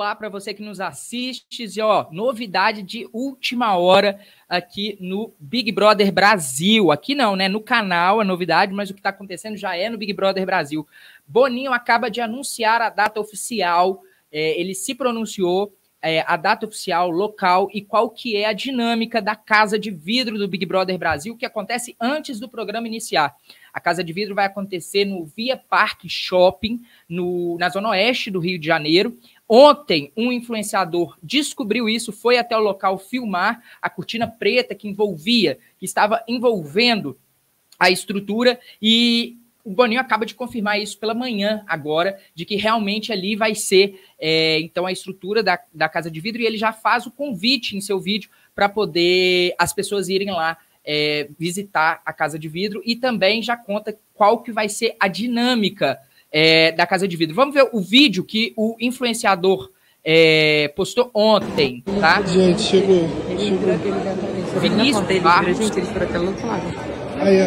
olá para você que nos assiste. E, ó, novidade de última hora aqui no Big Brother Brasil. Aqui não, né? No canal é novidade, mas o que está acontecendo já é no Big Brother Brasil. Boninho acaba de anunciar a data oficial, ele se pronunciou, a data oficial, local e qual que é a dinâmica da Casa de Vidro do Big Brother Brasil, que acontece antes do programa iniciar. A Casa de Vidro vai acontecer no Via Parque Shopping, na Zona Oeste do Rio de Janeiro. Ontem, um influenciador descobriu isso, foi até o local filmar a cortina preta que estava envolvendo a estrutura, e o Boninho acaba de confirmar isso pela manhã agora, de que realmente ali vai ser, então, a estrutura da Casa de Vidro, e ele já faz o convite em seu vídeo para poder as pessoas irem lá visitar a Casa de Vidro, e também já conta qual que vai ser a dinâmica da Casa de Vidro. Vamos ver o vídeo que o influenciador postou ontem, tá? Gente, chegou. Vinícius Barros. Aí,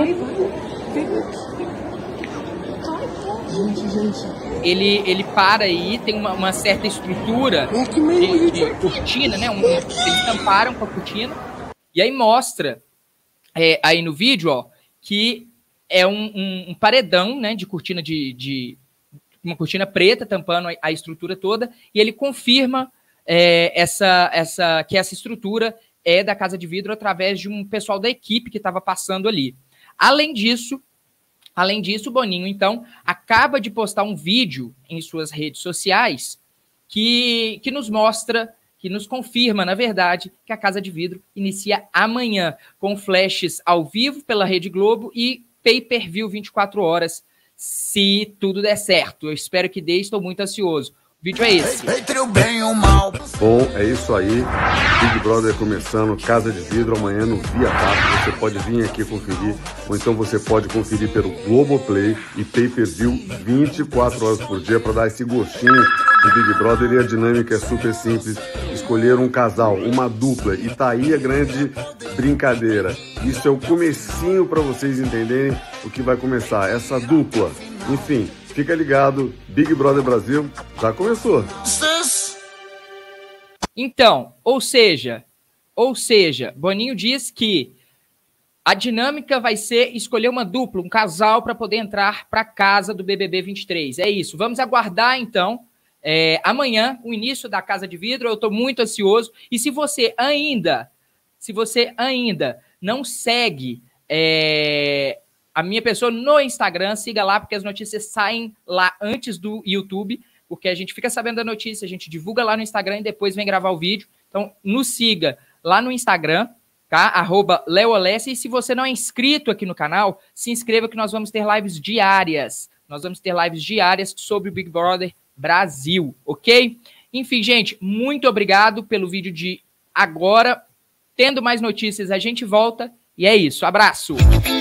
gente. Ele para aí, tem uma certa estrutura de cortina, né? Eles tamparam com a cortina, e aí mostra aí no vídeo, ó, que é um paredão, né, de cortina uma cortina preta tampando a estrutura toda, e ele confirma que essa estrutura é da Casa de Vidro através de um pessoal da equipe que estava passando ali. Além disso, o Boninho, então, acaba de postar um vídeo em suas redes sociais que nos mostra, que nos confirma, na verdade, que a Casa de Vidro inicia amanhã, com flashes ao vivo pela Rede Globo e pay-per-view 24 horas, se tudo der certo. Eu espero que dê, estou muito ansioso. O vídeo é esse. Entre o bem e o mal. Bom, é isso aí. Big Brother começando, Casa de Vidro, amanhã no Via Parque. Você pode vir aqui conferir, ou então você pode conferir pelo Globoplay e pay-per-view 24 horas por dia para dar esse gostinho de Big Brother. E a dinâmica é super simples. Escolher um casal, uma dupla, e tá aí a grande brincadeira. Isso é o comecinho para vocês entenderem o que vai começar, essa dupla. Enfim, fica ligado, Big Brother Brasil já começou. Então, ou seja, Boninho diz que a dinâmica vai ser escolher uma dupla, um casal, para poder entrar para a casa do BBB 23. É isso, vamos aguardar então amanhã o início da Casa de Vidro. Eu estou muito ansioso, e se você ainda não segue a minha pessoa no Instagram, siga lá, porque as notícias saem lá antes do YouTube, porque a gente fica sabendo da notícia, a gente divulga lá no Instagram e depois vem gravar o vídeo. Então, nos siga lá no Instagram, tá? @leoalessi. E se você não é inscrito aqui no canal, se inscreva, que nós vamos ter lives diárias. Nós vamos ter lives diárias sobre o Big Brother Brasil, ok? Enfim, gente, muito obrigado pelo vídeo de agora. Tendo mais notícias, a gente volta. E é isso, abraço!